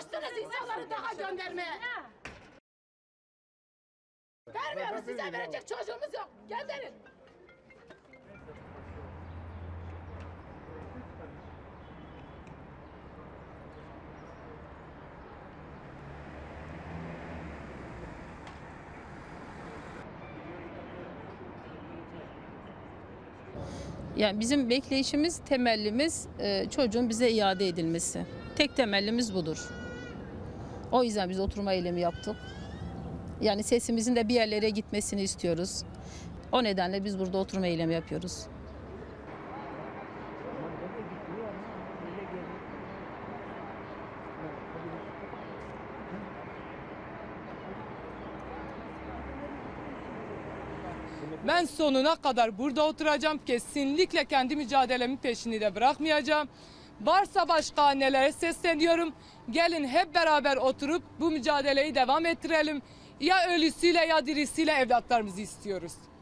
Çalıştınız insanları daha göndermeye. Vermiyoruz, size verecek çocuğumuz yok. Gönderin. Yani bizim bekleyişimiz, temellimiz çocuğun bize iade edilmesi. Tek temellimiz budur. O yüzden biz oturma eylemi yaptık. Yani sesimizin de bir yerlere gitmesini istiyoruz. O nedenle biz burada oturma eylemi yapıyoruz. Ben sonuna kadar burada oturacağım. Kesinlikle kendi mücadelemin peşini de bırakmayacağım. Varsa başka annelere sesleniyorum. Gelin hep beraber oturup bu mücadeleyi devam ettirelim. Ya ölüsüyle ya dirisiyle evlatlarımızı istiyoruz.